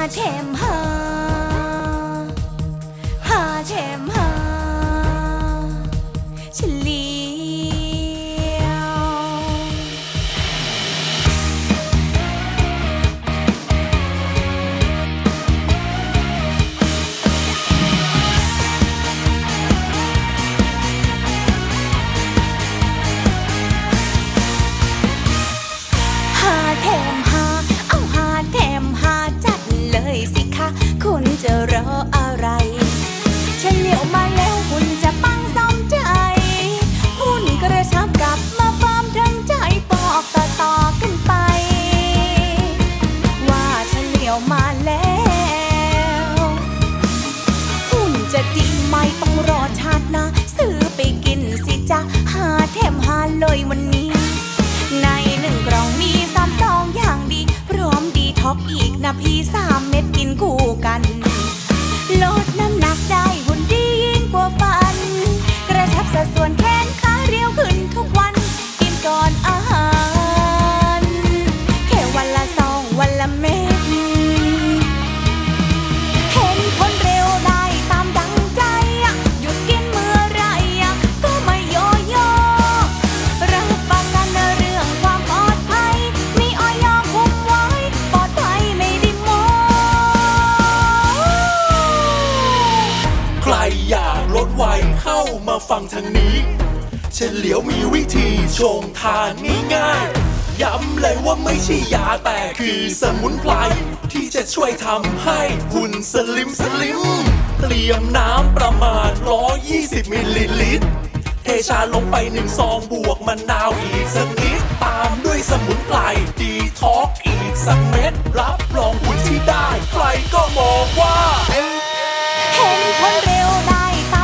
เทมหาเทมหาเฉลียวแถมหาเอาหาแถมหาจัดเลยสิคะคุณจะรออะไรเฉลียวมาแล้วคุณจะปังซ้อมใจคุณกระชับกลับมาฟาร์มทั้งใจบอกต่อกันไปว่าเฉลียวมาแล้วคุณจะดีไม่ต้องรอชาติหน้าซื้อไปกินสิจ๊ะหาแถมหาเลยวันนี้ใน1 กล่องมี3 ซองอย่างดีพร้อมดีท็อกอีกนะพี่3 เม็ดกินคู่กันลดน้ำหนักได้หุ่นดียิ่งกว่าฝันกระชับสัดส่วนแขนขาเรียวขึ้นทุกวันกินก่อนอาหารแค่วันละซองวันละเม็ดเห็นผลเร็วได้ตามดังใจหยุดกินเมื่อไรก็ไม่โยโย่รับประกันเรื่องความปลอดภัยมีออยคุมไว้ปลอดภัยไม่ได้โม้ใครอยากลดวัยเข้ามาฟังทางนี้เฉลียวมีวิธีชงทานง่ายๆย้ำเลยว่าไม่ใช่ยาแต่คือสมุนไพรที่จะช่วยทำให้หุ่นสลิมเตรียมน้ำประมาณ120 มิลลิลิตรเทชาลงไป1 ซองบวกมะนาวอีกสักนิดตามด้วยสมุนไพรดีท็อกอีกสักเม็ดรับรองหุ่นที่ได้ใครก็บอกว่าเห็นผลเร็วได้ตาม